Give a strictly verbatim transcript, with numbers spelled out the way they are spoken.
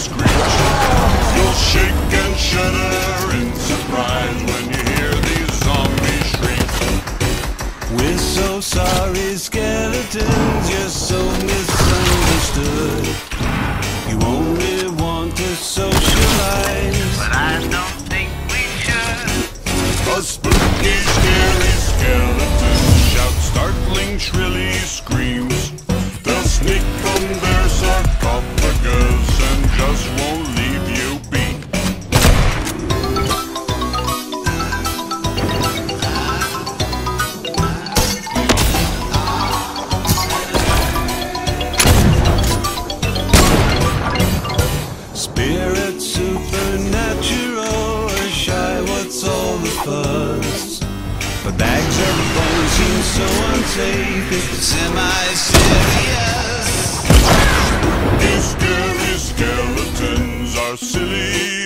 screech. You'll shake and shudder in surprise when you hear these zombies shriek. We're so sorry, skeletons, you're so misunderstood. You only want to socialize, but I don't think we should. A spooky, scary skeleton shouts startling, shrilly screams. They'll sneak from their sarcophagus and just won't leave you be. spirit supernatural, or shy, what's all the fuss? But bags of bones seem so unsafe, it's semi-serious. These scary skeletons are silly